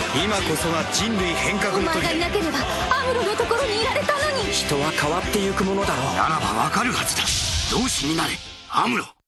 今こそが人類変革おの時前がいなければアムロのところにいられたのに。 人は変わってゆくものだろう。 ならばわかるはずだ。同志になれアムロ。